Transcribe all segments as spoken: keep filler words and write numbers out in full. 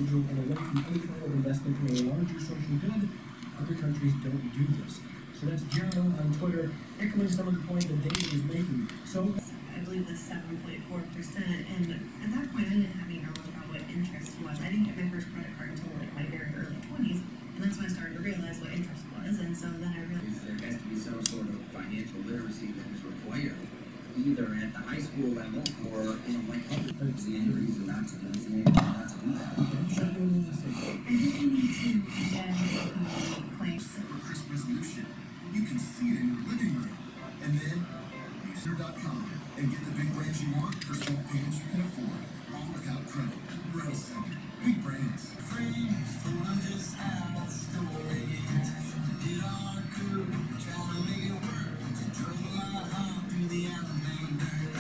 individual and away from any kind of investment in a larger social good. Other countries don't do this. So that's Jeremy on Twitter, echoing some of the points that David is making. So I believe that's seven point four percent, and at that point I didn't have any knowledge about what interest was. I didn't get my first credit card until like my very early twenties, and that's when I started to realize what interest was, and so then I realized there has to be some sort of financial literacy that is required, either at the high school level or, you know, like other. It's the only reason not to do it, the only reason not to do that. I think you need to, again, claim Christmas resolution. You can see it in your living room. And then, user dot com and get the big brands you want for small payments you can afford. All without credit. Rental Center. Big brands. Friends told us just how the story did our good. Trying to make it work. Drove my heart through the elevator.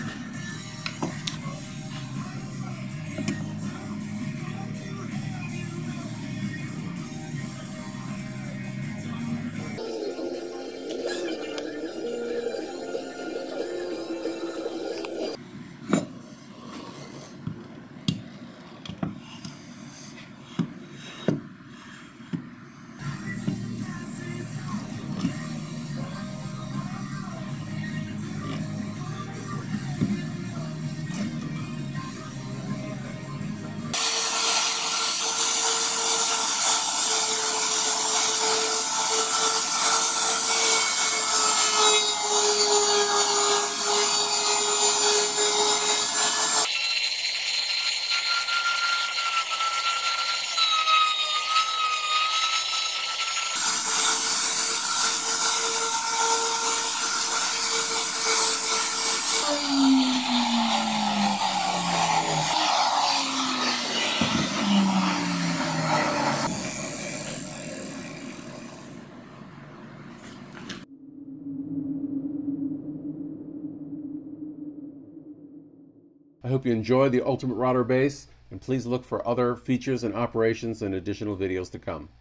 I hope you enjoy the Ultimate Router Base, and please look for other features and operations and additional videos to come.